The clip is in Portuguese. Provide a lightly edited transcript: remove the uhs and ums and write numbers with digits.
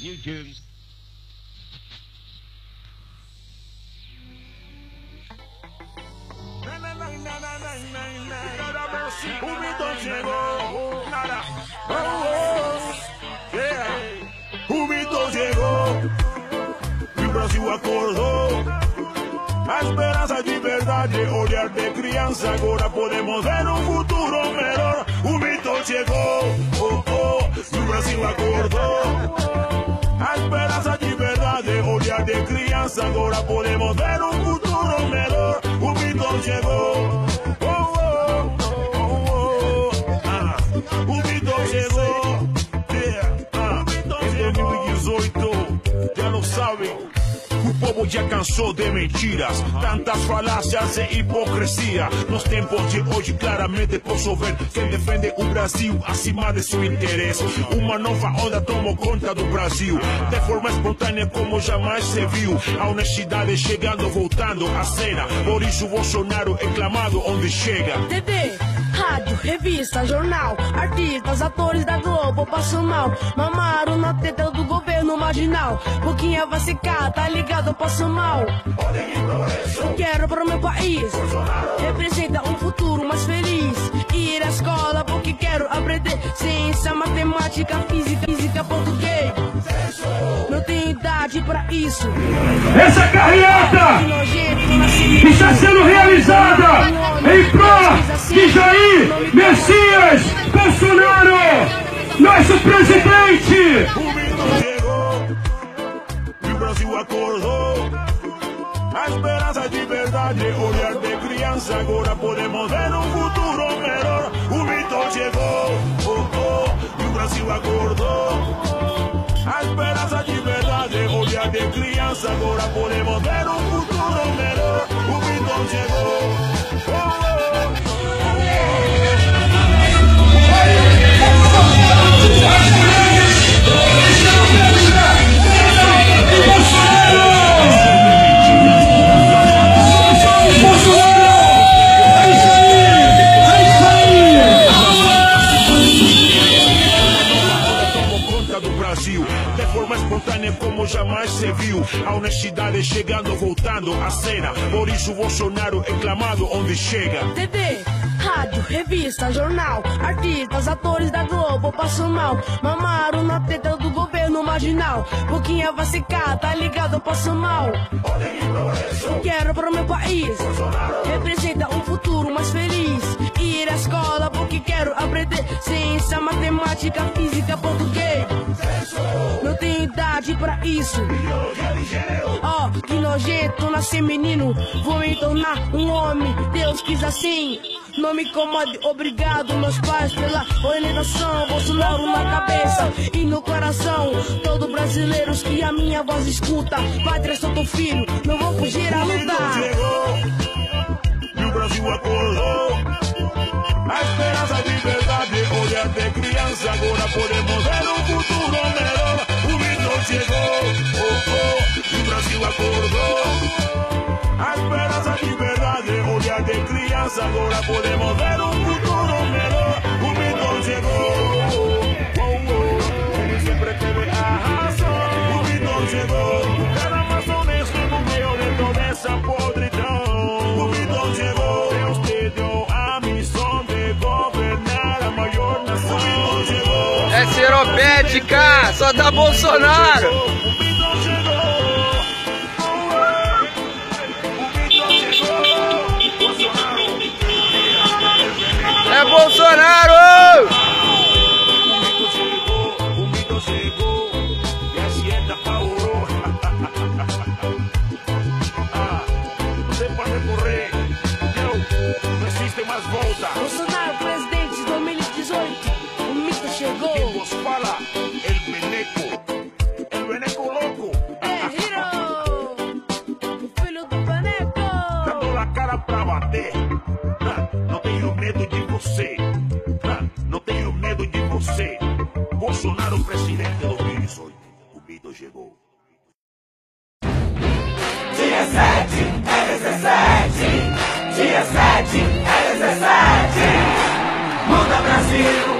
new tunes. O Milton chegou, o Milton chegou, e o Brasil acordou. A esperança de verdade, olhar de criança, agora podemos ver um futuro melhor. O Milton chegou, e o Brasil acordou. A esperança de verdade, olhar de criança, agora podemos ver um futuro melhor. O Milton chegou. O Milton chegou, em 2018, já não sabem. O povo já cansou de mentiras, tantas falácias e hipocrisia. Nos tempos de hoje claramente posso ver quem defende o Brasil acima de seu interesse. Uma nova onda tomou conta do Brasil, de forma espontânea como jamais se viu. A honestidade chegando, voltando à cena. Por isso Bolsonaro é clamado onde chega. TV, rádio, revista, jornal, artistas, atores da Globo passam mal. Mamaram na teta do governo marginal. Boquinha vai secar, tá ligado, passam mal. Eu quero para o meu país, representa um futuro mais feliz. Ir à escola porque quero aprender ciência, matemática, física, português. Não tenho idade pra isso. Essa carreata está sendo realizada em prol de Jair Messias Bolsonaro, nosso presidente. O Milton chegou e o Brasil acordou. A esperança de verdade, olhar de criança, agora podemos ver um futuro melhor. O Milton chegou, e o Brasil acordou. A esperança de verdade, olhar de criança, agora podemos ver um futuro melhor. O Milton chegou. De forma espontânea como jamais se viu. A honestidade chegando, voltando à cena. Por isso Bolsonaro é clamado onde chega. TV, rádio, revista, jornal, artistas, atores da Globo passam mal. Mamaram na teta do governo marginal. Boquinha vai secar, tá ligado, passam mal. Eu quero para o meu país, representa um futuro mais feliz. Ir à escola porque quero aprender ciência, matemática, física, português. Não tenho idade pra isso. Que nojento, nasci menino, vou me tornar um homem. Deus quis assim, não me incomode, obrigado meus pais pela orientação. Bolsonaro na cabeça e no coração, todo brasileiros que a minha voz escuta. Pátria, sou teu filho, não vou fugir a lutar. E o Brasil acordou. A esperança de verdade, olhar de criança, agora podemos ver um futuro melhor. O Milton chegou, e o Brasil acordou. A esperança de verdade, olhar de criança, agora podemos ver um futuro melhor. O Milton chegou, ele sempre teve a razão. O Milton chegou, o cara mais honesto no meio de toda essa podridão. O Milton chegou, Deus te deu a missão de governar a maior nação. O Milton chegou, é seropédica, só dá Bolsonaro. É Bolsonaro! O Milton chegou, e a Sieta parou. Você pode correr, não existe mais volta. Bolsonaro, presidente de 2018, o Milton chegou. Quem vos fala, el Beneco louco. Hero, o filho do Beneco. Dando a cara pra bater. Não tenho medo de você. Não tenho medo de você. Bolsonaro, presidente de 2018. O Milton chegou. Dia 7 é 17. Dia 7 é 17. Muda Brasil.